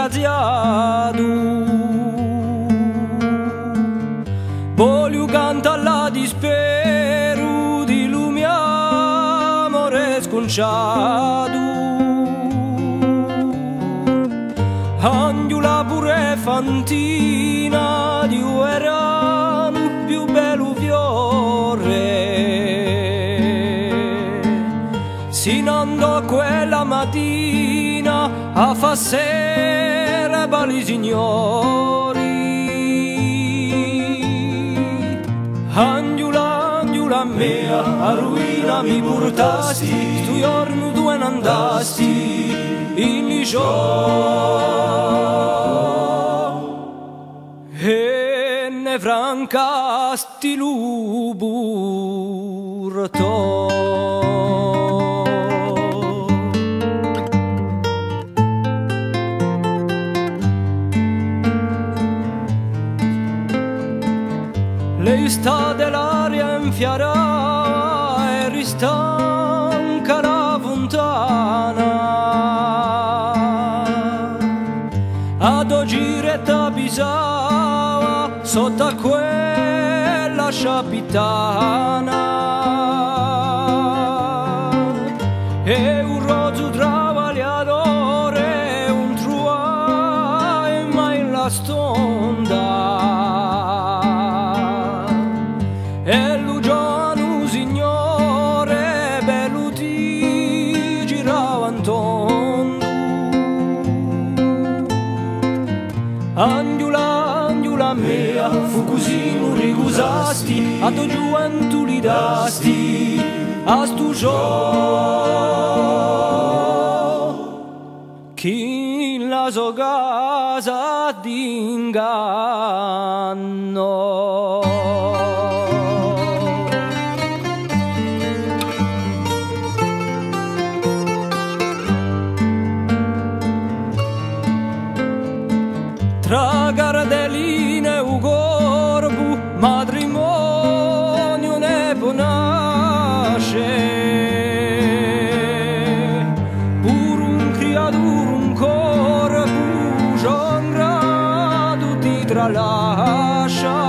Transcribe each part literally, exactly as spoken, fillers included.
disgraziato. Voglio cantare la dispero di lui mio amore sconciato. Angiula pure fantina di uerano più bello fiore. Si andò quella mattina a fa sera bali signori. Angiula, angiula mia, a ruina mi portasti, stu giorno tu non andasti in liceo e ne francasti l'uburto. Lei sta dell'aria infiarà e ristanca la fontana. Ad oggi retta pisava sotto a quella sciapitana. E un rozzo travagliatore, un truai mai in la stonda. E lui giovane signore bello ti girava intorno. Angiula, angiula mia, fu così non ricusasti, a tua gioventù li dasti, a stu gioco chi in la sua casa d'inganno. Tra gardelline e un corpo, matrimonio ne può nascere. Pur un creatura, un corpo, c'ho un grado ti tralascia.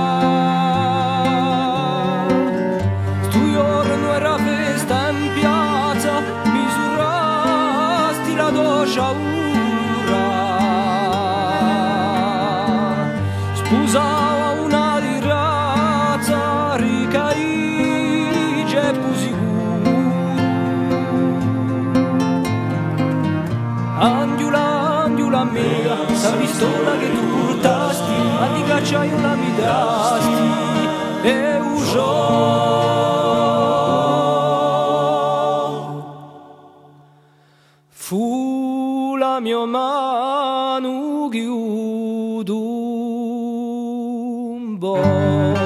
Stu giorno era festa in piazza, misurasti la doccia. Usava una di razza ricaice più sicuro. Angiula, angiula mia, sa pistola che tu portasti, a di cacciaio la mi dasti e usò. Fu la mia mano chiusa. Boy.